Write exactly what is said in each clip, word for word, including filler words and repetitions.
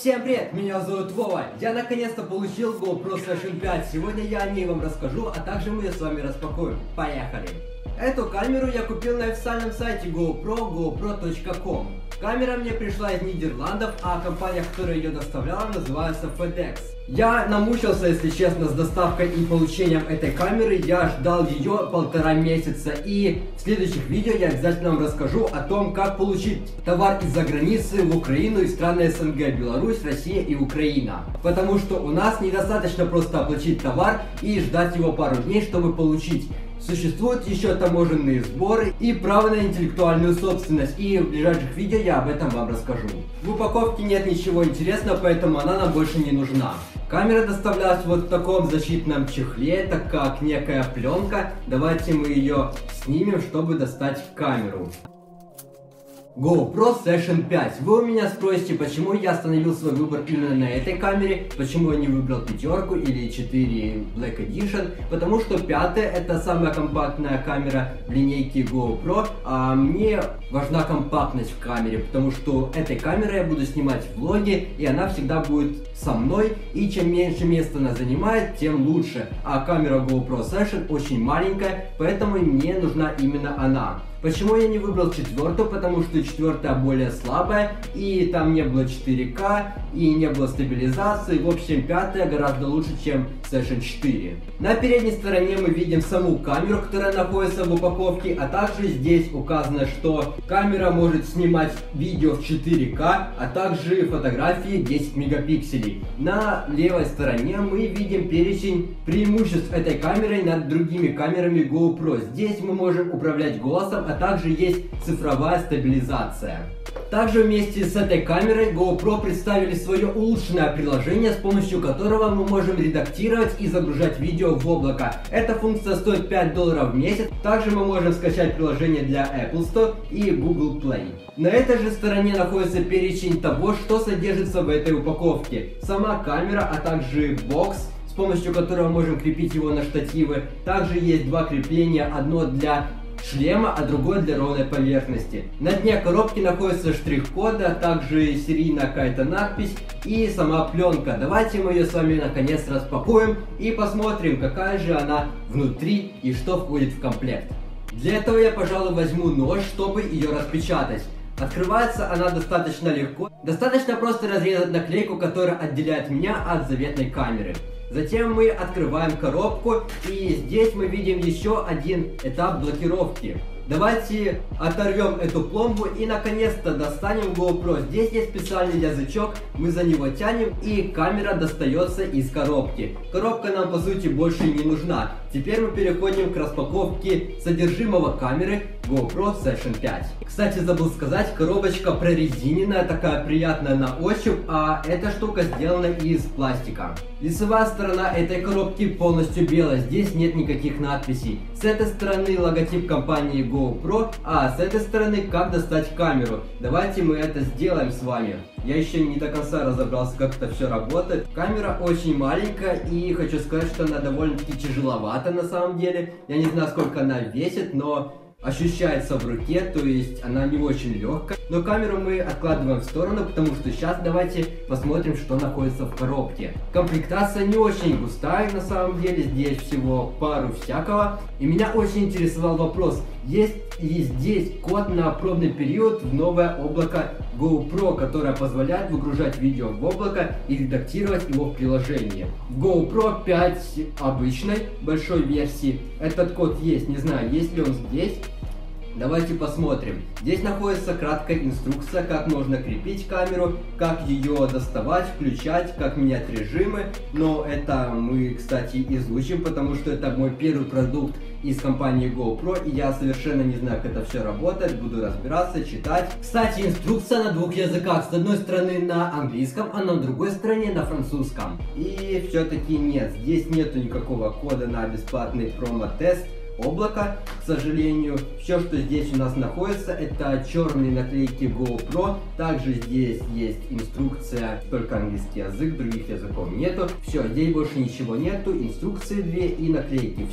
Всем привет, меня зовут Вова. Я наконец-то получил GoPro Session пять. Сегодня я о ней вам расскажу, а также мы ее с вами распакуем. Поехали! Эту камеру я купил на официальном сайте GoPro, GoPro точка ком. Камера мне пришла из Нидерландов, а компания, которая ее доставляла, называется FedEx. Я намучился, если честно, с доставкой и получением этой камеры. Я ждал ее полтора месяца, и в следующих видео я обязательно вам расскажу о том, как получить товар из-за границы в Украину и страны СНГ: Беларусь, Россия и Украина. Потому что у нас недостаточно просто оплатить товар и ждать его пару дней, чтобы получить. Существуют еще таможенные сборы и право на интеллектуальную собственность, и в ближайших видео я об этом вам расскажу. В упаковке нет ничего интересного, поэтому она нам больше не нужна. Камера доставлялась вот в таком защитном чехле, это как некая пленка. Давайте мы ее снимем, чтобы достать камеру. GoPro Session пять. Вы у меня спросите, почему я остановил свой выбор именно на этой камере, почему я не выбрал пятерку или четыре Black Edition, потому что пятая это самая компактная камера в линейке GoPro, а мне важна компактность в камере, потому что этой камерой я буду снимать влоги, и она всегда будет со мной, и чем меньше места она занимает, тем лучше. А камера GoPro Session очень маленькая, поэтому мне нужна именно она. Почему я не выбрал четвертую? Потому что четвертая более слабая, и там не было четыре ка, и не было стабилизации. В общем, пятая гораздо лучше, чем Session четыре. На передней стороне мы видим саму камеру, которая находится в упаковке, а также здесь указано, что камера может снимать видео в четыре ка, а также фотографии десять мегапикселей. На левой стороне мы видим перечень преимуществ этой камеры над другими камерами GoPro. Здесь мы можем управлять голосом, а также есть цифровая стабилизация. Также вместе с этой камерой GoPro представили свое улучшенное приложение, с помощью которого мы можем редактировать и загружать видео в облако. Эта функция стоит пять долларов в месяц. Также мы можем скачать приложение для Apple Store и Google Play. На этой же стороне находится перечень того, что содержится в этой упаковке. Сама камера, а также бокс, с помощью которого можем крепить его на штативы. Также есть два крепления, одно для шлема, а другой для ровной поверхности. На дне коробки находится штрих-код, а также серийная какая-то надпись и сама пленка. Давайте мы ее с вами наконец распакуем и посмотрим, какая же она внутри и что входит в комплект. Для этого я, пожалуй, возьму нож, чтобы ее распечатать. Открывается она достаточно легко. Достаточно просто разрезать наклейку, которая отделяет меня от заветной камеры. Затем мы открываем коробку, и здесь мы видим еще один этап блокировки. Давайте оторвем эту пломбу и наконец-то достанем GoPro. Здесь есть специальный язычок, мы за него тянем, и камера достается из коробки. Коробка нам по сути больше не нужна. Теперь мы переходим к распаковке содержимого камеры GoPro Session пять. Кстати, забыл сказать, коробочка прорезиненная, такая приятная на ощупь, а эта штука сделана из пластика. Лицевая сторона этой коробки полностью белая, здесь нет никаких надписей. С этой стороны логотип компании GoPro, а с этой стороны как достать камеру. Давайте мы это сделаем с вами. Я еще не до конца разобрался, как это все работает. Камера очень маленькая, и хочу сказать, что она довольно-таки тяжеловата на самом деле. Я не знаю, сколько она весит, но ощущается в руке, то есть она не очень легкая. Но камеру мы откладываем в сторону, потому что сейчас давайте посмотрим, что находится в коробке. Комплектация не очень густая, на самом деле, здесь всего пару всякого. И меня очень интересовал вопрос, есть ли здесь код на пробный период в новое облако GoPro, которое позволяет выгружать видео в облако и редактировать его в приложении. В GoPro пять обычной большой версии этот код есть, не знаю, есть ли он здесь. Давайте посмотрим. Здесь находится краткая инструкция, как можно крепить камеру, как ее доставать, включать, как менять режимы. Но это мы, кстати, изучим, потому что это мой первый продукт из компании GoPro, и я совершенно не знаю, как это все работает. Буду разбираться, читать. Кстати, инструкция на двух языках. С одной стороны на английском, а на другой стороне на французском. И все-таки нет, здесь нету никакого кода на бесплатный промо-тест облака, к сожалению. Все, что здесь у нас находится, это черные наклейки GoPro. Также здесь есть инструкция, только английский язык, других языков нету. Все, здесь больше ничего нету, инструкции две и наклейки. Все.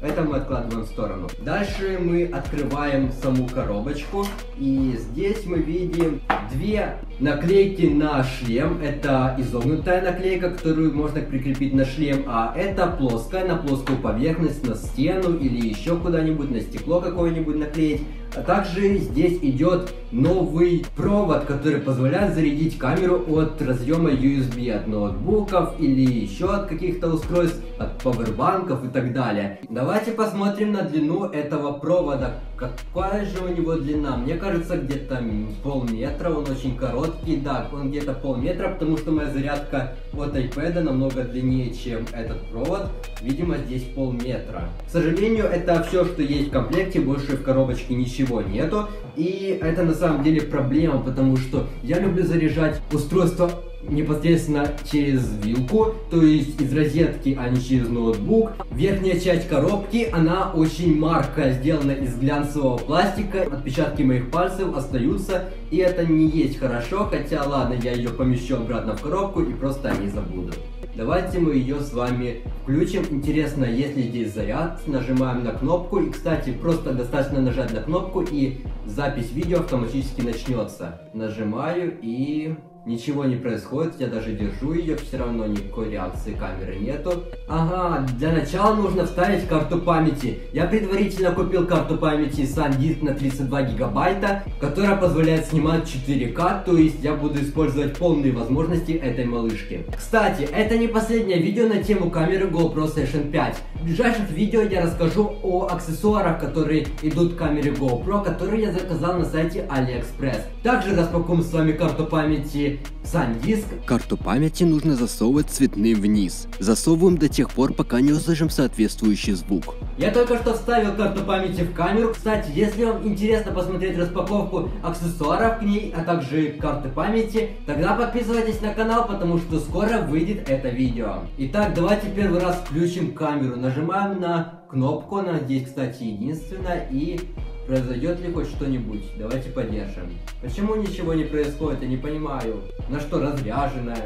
Это мы откладываем в сторону. Дальше мы открываем саму коробочку. И здесь мы видим две наклейки на шлем. Это изогнутая наклейка, которую можно прикрепить на шлем. А это плоская, на плоскую поверхность, на стену или еще куда-нибудь, на стекло какое-нибудь наклеить. А также здесь идет новый провод, который позволяет зарядить камеру от разъема ю эс би от ноутбуков или еще от каких-то устройств, от пауэрбанков и так далее. Давайте посмотрим на длину этого провода. Какая же у него длина? Мне кажется, где-то полметра, он очень короткий. Да, он где-то полметра, потому что моя зарядка от iPad намного длиннее, чем этот провод. Видимо, здесь полметра. К сожалению, это все, что есть в комплекте, больше в коробочке ничего нету. И это на самом деле проблема, потому что я люблю заряжать устройство непосредственно через вилку, то есть из розетки, а не через ноутбук. Верхняя часть коробки, она очень маркая, сделана из глянцевого пластика. Отпечатки моих пальцев остаются, и это не есть хорошо, хотя ладно, я ее помещу обратно в коробку и просто о ней забуду. Давайте мы ее с вами включим. Интересно, есть ли здесь заряд? Нажимаем на кнопку, и, кстати, просто достаточно нажать на кнопку, и запись видео автоматически начнется. Нажимаю, и ничего не происходит, я даже держу ее, все равно никакой реакции камеры нету. Ага, для начала нужно вставить карту памяти. Я предварительно купил карту памяти SanDisk на тридцать два гигабайта, которая позволяет снимать четыре ка, то есть я буду использовать полные возможности этой малышки. Кстати, это не последнее видео на тему камеры GoPro Session пять. В ближайших видео я расскажу о аксессуарах, которые идут к камере GoPro, которые я заказал на сайте AliExpress. Также распакуем с вами карту памяти SanDisk. Карту памяти нужно засовывать цветным вниз. Засовываем до тех пор, пока не услышим соответствующий звук. Я только что вставил карту памяти в камеру. Кстати, если вам интересно посмотреть распаковку аксессуаров к ней, а также карты памяти, тогда подписывайтесь на канал, потому что скоро выйдет это видео. Итак, давайте первый раз включим камеру. Нажимаем на кнопку, она здесь, кстати, единственная, и произойдет ли хоть что-нибудь? Давайте подержим. Почему ничего не происходит, я не понимаю. На что разряженная?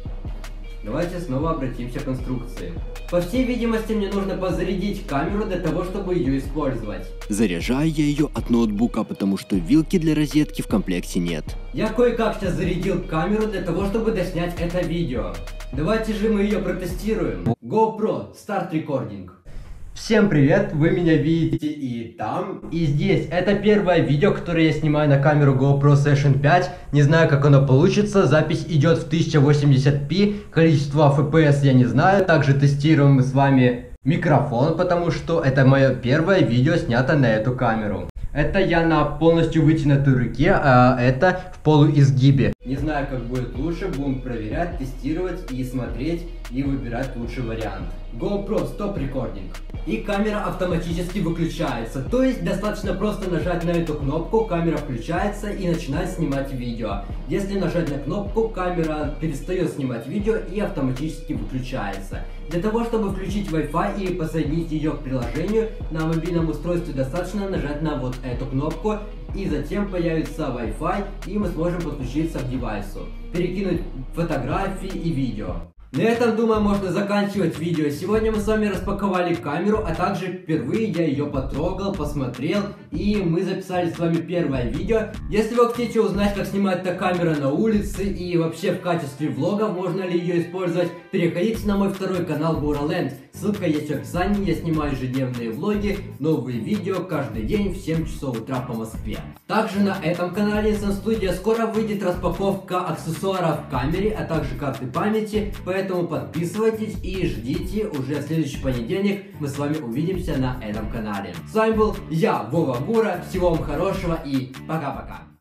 Давайте снова обратимся к инструкции. По всей видимости, мне нужно подзарядить камеру для того, чтобы ее использовать. Заряжаю я ее от ноутбука, потому что вилки для розетки в комплекте нет. Я кое-как сейчас зарядил камеру для того, чтобы доснять это видео. Давайте же мы ее протестируем. GoPro, старт рекординг. Всем привет, вы меня видите и там, и здесь. Это первое видео, которое я снимаю на камеру GoPro Session пять. Не знаю, как оно получится. Запись идет в тысяча восемьдесят пи. Количество эф пи эс я не знаю. Также тестируем мы с вами микрофон, потому что это мое первое видео, снято на эту камеру. Это я на полностью вытянутой руке, а это в полуизгибе. Не знаю, как будет лучше, будем проверять, тестировать и смотреть, и выбирать лучший вариант. GoPro, стоп рекординг. И камера автоматически выключается. То есть достаточно просто нажать на эту кнопку, камера включается и начинает снимать видео. Если нажать на кнопку, камера перестает снимать видео и автоматически выключается. Для того, чтобы включить Wi-Fi и подсоединить ее к приложению, на мобильном устройстве достаточно нажать на вот эту кнопку, и затем появится Wi-Fi, и мы сможем подключиться к девайсу, перекинуть фотографии и видео. На этом, думаю, можно заканчивать видео. Сегодня мы с вами распаковали камеру, а также впервые я ее потрогал, посмотрел, и мы записали с вами первое видео. Если вы хотите узнать, как снимать эта камера на улице и вообще в качестве влогов, можно ли ее использовать, переходите на мой второй канал GoRoLand. Ссылка есть в описании, я снимаю ежедневные влоги, новые видео каждый день в семь часов утра по Москве. Также на этом канале InSenStudio скоро выйдет распаковка аксессуаров к камере, а также карты памяти, поэтому подписывайтесь и ждите, уже в следующий понедельник мы с вами увидимся на этом канале. С вами был я, Вова Гура, всего вам хорошего и пока-пока.